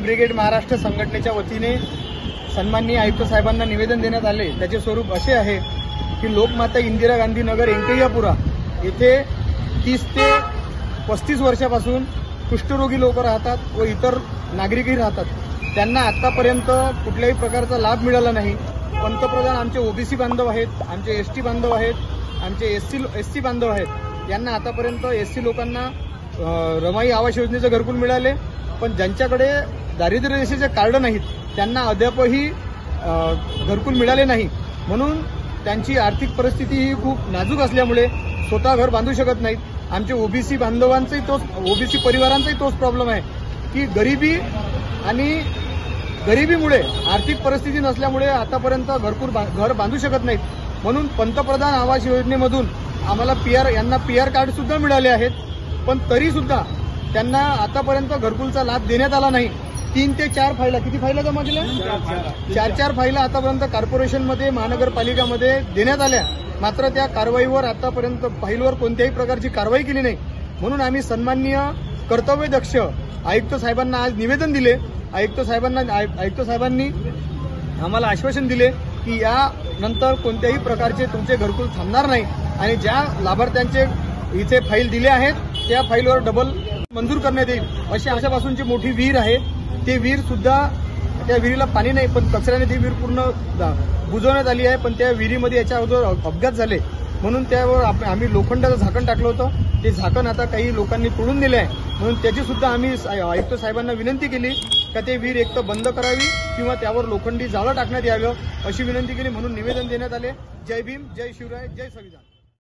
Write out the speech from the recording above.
Brigade Maharashtra संघटनेच्या वतीने सन्माननीय आयुक्त साहेबांना निवेदन देण्यात आले। त्याचे स्वरूप असे आहे की लोकमाता इंदिरा गांधी नगर एंकय्यापुरा येथे 30 ते 35 वर्षापासून कुष्ठरोगी लोक राहतात व इतर नागरिकही राहतात। त्यांना आतापर्यंत कुठल्याही प्रकारचा लाभ मिळाला नाही। पंतप्रधान आमचे ओबीसी बांधव आहेत, आमचे एसटी बांधव आहेत, आमचे एससी बांधव आहेत। यांना आतापर्यंत एससी लोकांना रमाई आवास योजनेचे घरकुल मिळाले, पण ज्यांच्याकडे दारिद्र्य रेषेचे कार्ड नाहीत त्यांना अद्यापही घरकुल मिळाले नाही। म्हणून त्यांची आर्थिक परिस्थिती ही खूप नाजूक असल्यामुळे स्वतः घर बांधू शकत नाहीत। आमचे ओबीसी बांधवांचाही ओबीसी परिवारांचाही तोच प्रॉब्लेम आहे की गरिबीमुळे आर्थिक परिस्थिती नसल्यामुळे आतापर्यंत घर बांधू शकत नाहीत। म्हणून पंतप्रधान आवास योजनेमधून आम्हाला यांना पीआर कार्ड सुद्धा मिळाले आहेत, पण तरी सुद्धा त्यांना आतापर्यंत घरकुलचा लाभ देण्यात आला नाही। 3 ते 4 फायला, किती फायला जमा केल्या? 4 फायला आतापर्यंत कॉर्पोरेशनमध्ये महानगरपालिकामध्ये देण्यात आल्या, मात्र त्या कारवाईवर आतापर्यंत फाईलवर कोणत्याही प्रकारची कारवाई केली नाही। म्हणून आम्ही सन्माननीय कर्तव्यदक्ष आयुक्त साहेबांना आज निवेदन दिले। आयुक्त साहेबांनी आम्हाला आश्वासन दिले की यानंतर कोणत्याही प्रकारचे तुमचे घरकुल थांबणार नाही आणि ज्या लाभार्थ्यांचे इथे फाईल दिले आहेत त्या फाईलवर डबल मंजूर करण्यात येईल। अशी आशापासूनची मोठी विहीर आहे, ते विहीर सुद्धा त्या विहिरीला पाणी नाही, पण कचऱ्याने ती विहीर पूर्ण बुजवण्यात आली आहे। पण त्या विहिरीमध्ये याच्या अगोदर अपघात झाले म्हणून त्यावर आम्ही लोखंडाचं झाकण टाकलं होतं, ते झाकण आता काही लोकांनी तोडून दिले आहे। म्हणून त्याची सुद्धा आम्ही आयुक्त साहेबांना विनंती केली का ते विहीर एक तर बंद करावी किंवा त्यावर लोखंडी जाळं टाकण्यात यावं अशी विनंती केली। म्हणून निवेदन देण्यात आले। जय भीम, जय शिवराय, जय संविधान।